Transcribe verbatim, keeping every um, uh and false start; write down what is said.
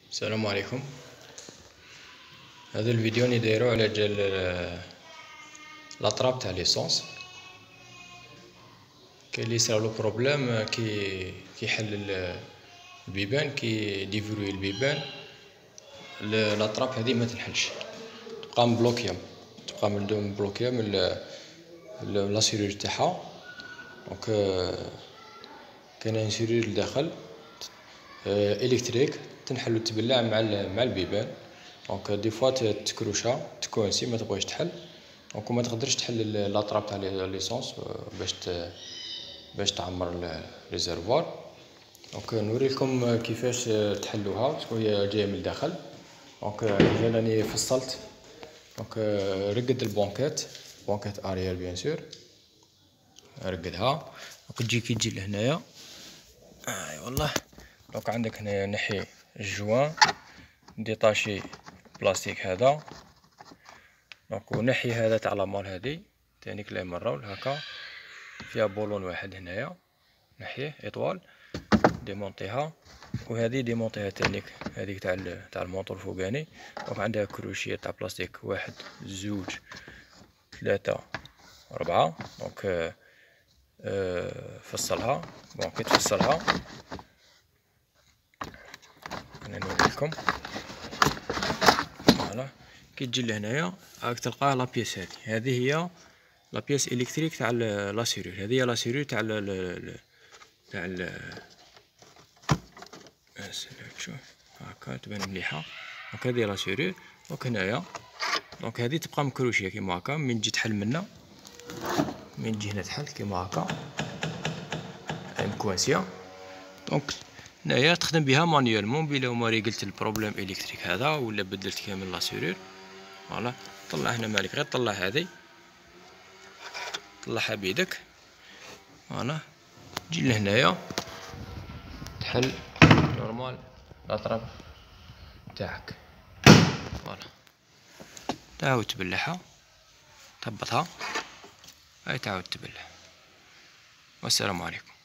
السلام عليكم. هذا الفيديو نديرو على جال لاطراب تاع ليسونس. كاين اللي يصرالو بروبليم كي كيحل البيبان، كي ديفروي البيبان، لاطراب هذه ما تنحلش، تبقى مبلوكيه تبقى مبلوكيه من لاسيرور تاعها. دونك كاين ان سيرور لداخل الكتريك تنحل تبلع مع مع البيبان. دونك دي فوا تكروشا تكونسي ما تبغيش تحل، دونك ما تقدرش تحل لاطراب تاع ليسونس باش باش تعمر ريزرفوار. دونك نوريكم كيفاش تحلوها، شكون هي جايه من الداخل. دونك هنا راني فصلت. دونك رقد البونكات بونكات اريال بيان سور، رقدها. دونك تجي كي تجي لهنايا، اي والله. دونك عندك هنايا نحي الجوان، ديطاشي بلاستيك هذا. دونك ونحي هذا تاع لامال هذه تاني كلا مرة هكا، فيها بولون واحد هنايا، نحيه اطوال ديمونطيها. وهذه ديمونطيها تانيك، هذيك تاع تاع الموطور الفوقاني. دونك عندها كروشيه تاع بلاستيك، واحد زوج ثلاثة أربعة. دونك أه فصلها. دونك كي تفصلها انا نوريكم. فوالا كي تجي لهنايا راك تلقى لابيس هذه هذه هي لابيس الكتريك تاع لاسيرور. هذه هي لاسيرور تاع ال تاع ال شوف هاكا تبان مليحه. دونك هذه لاسيرور. دونك هنايا دونك هذه تبقى مكروشيه كيما هاكا. من تجي تحل منا، من تجي هنا تحل كيما هاكا مكوانسيه. دونك هنايا تخدم بها مانيوالمون بلا ما ريقلت البروبليم الكتريك هذا ولا بدلت كامل لاسيرور. فوالا طلع هنا مالك، غير طلع هذه، طلعها بيدك. فوالا تجي لهنايا تحل نورمال الاطراف تاعك. فوالا تعاود تبلعها، تهبطها، هاي تعاود تبلع. والسلام عليكم.